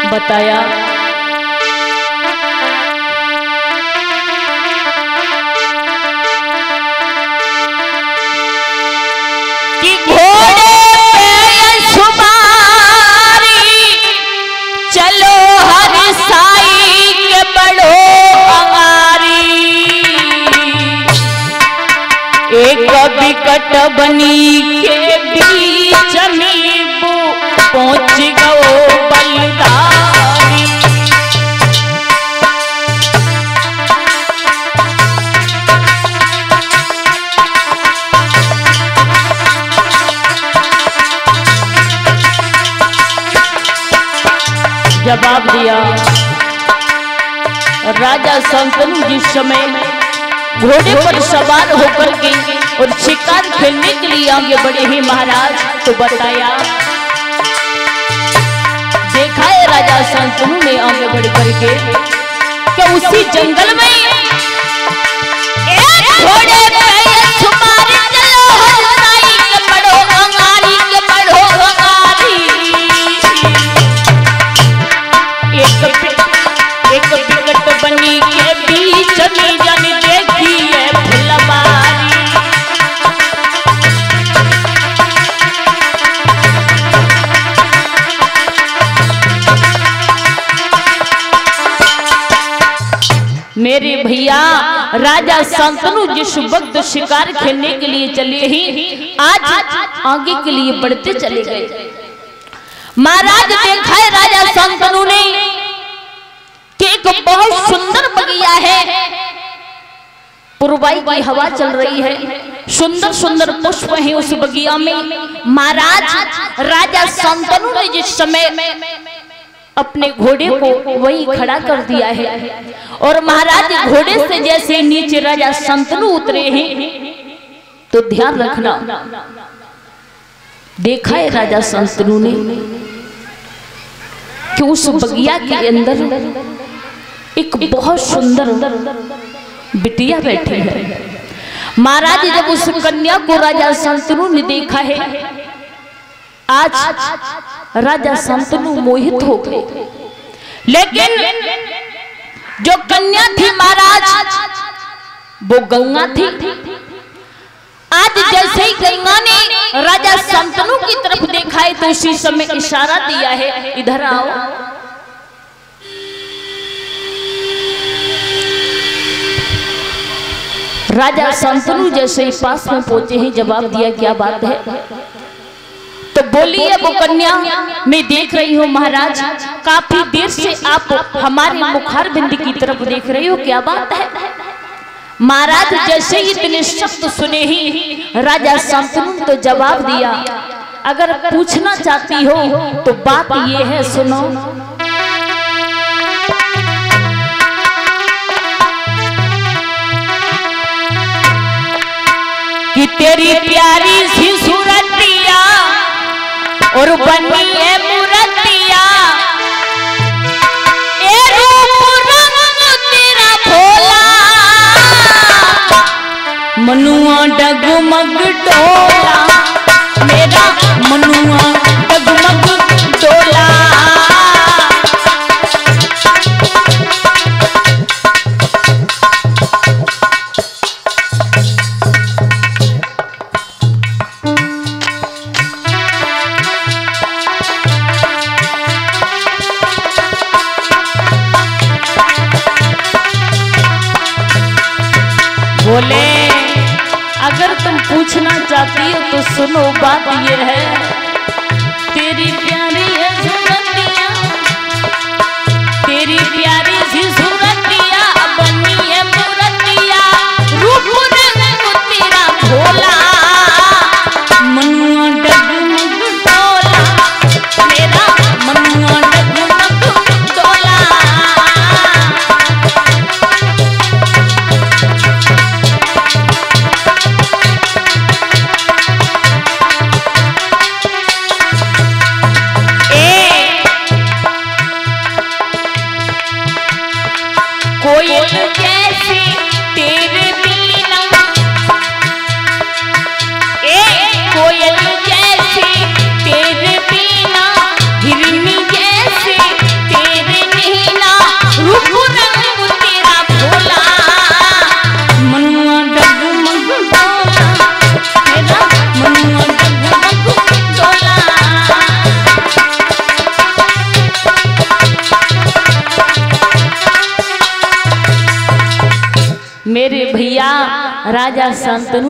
बताया कि घोड़े पे सुमारी चलो हर साई के बड़ो अंगारी, एक विकट बनी के बीच में पहुंच गओ बलदारी। जवाब दिया राजा शांतनु जिस समय घोड़े पर सवार होकर के और शिकार खेलने के लिए आगे बढ़े ही महाराज, तो बताया देखा है राजा शांतनु ने आगे बढ़ करके कि उसी जंगल में एक घोड़े पे सुमारी चलो हर साई के बड़ो अंगारी के बड़ो अंगारी, एक विकट बनी के बीच में जन देखी है फुलवारी। मेरे भैया राजा शांतनु जिस वक्त शिकार खेलने के लिए चले ही आज आगे के लिए बढ़ते चले गए। महाराज देखा है राजा शांतनु ने कि एक बहुत सुंदर बगिया है, पुरवाई की हवा चल रही है, सुंदर सुंदर पुष्प हैं उस बगिया में। महाराज राजा शांतनु ने जिस समय अपने घोड़े को वही खड़ा कर दिया है और महाराज घोड़े से जैसे नीचे राजा शांतनु उतरे हैं, तो ध्यान रखना देखा है राजा शांतनु ने कि उस बगिया के अंदर एक बहुत सुंदर बिटिया बैठी है। महाराज जब उस कन्या को राजा शांतनु ने देखा है, आज राजा शांतनु मोहित हो गए, लेकिन जो कन्या थी महाराज वो गंगा थी। आज जैसे ही गंगा ने राजा शांतनु की तरफ देखा है तो उसी समय इशारा दिया है इधर आओ। राजा शांतनु जैसे ही पास में पहुंचे ही जवाब दिया क्या बात है, तो बोली है वो कन्या मैं देख रही हूँ महाराज काफी देर से आप हमारे मुखारबिंद की तरफ देख रही हो, क्या बात है। महाराज जैसे ही इतने शब्द सुने ही राजा शांतनु तो जवाब दिया अगर पूछना चाहती हो तो बात ये है सुनो, कि तेरी प्यारी सी सूरतिया और बनी है मूर्तिया, ए रूप रंग तेरा भोला, मनुआ डगमग डोला, मेरा मनुआ डगमग डोला। बोले अगर तुम पूछना चाहती हो तो सुनो बात ये है, तेरी प्यारी है सूरतिया, तेरी प्यारी सी सूरतिया बनी है मूर्तिया, रूप रंग तेरा भोला, मनुआ डगमग डोला, मेरा मनुआ डगमग डोला। राजा संतनु